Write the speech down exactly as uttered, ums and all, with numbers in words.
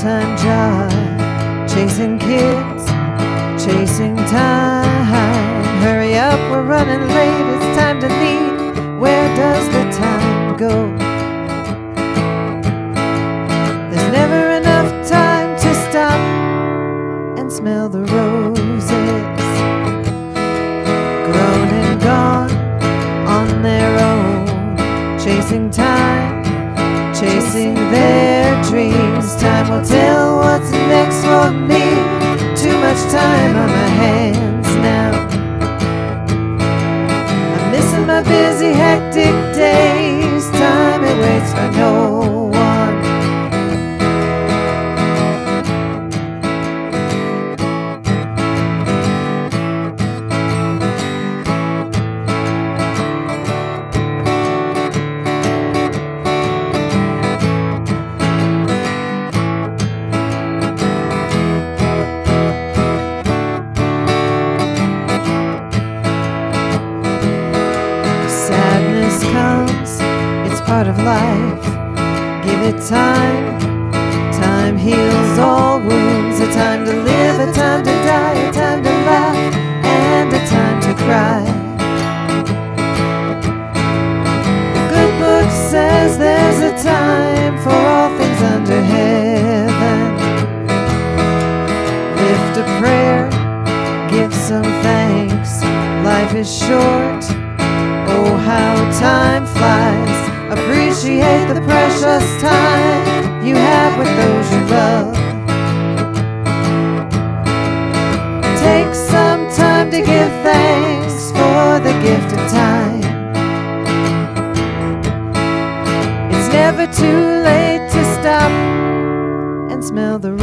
full-time job, chasing kids, chasing time. Hurry up, we're running late, it's time to leave. Where does the time go? There's never enough time to stop and smell the roses, grown and gone on their own, chasing time, chasing their dreams. Time will tell what's next for me. Too much time on my hands now. I'm missing my busy, hectic days. Time, it waits for no one. Comes, it's part of life. Give it time. Time heals all wounds. A time to live, a time to die, a time to laugh, and a time to cry. The good book says there's a time for all things under heaven. Lift a prayer, give some thanks. Life is short. Oh, how time flies. Appreciate the precious time you have with those you love. Take some time to give thanks for the gift of time. It's never too late to stop and smell the